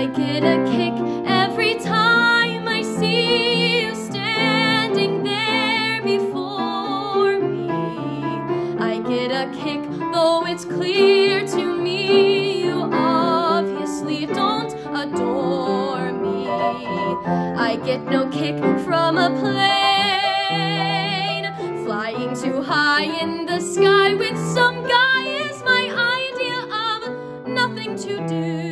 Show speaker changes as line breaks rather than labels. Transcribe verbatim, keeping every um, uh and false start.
get a kick every time I see you standing there before me. I get a kick, though it's clear to me you obviously don't adore me. I get no kick from a plane flying too high in the sky with some guy is my idea of nothing to do.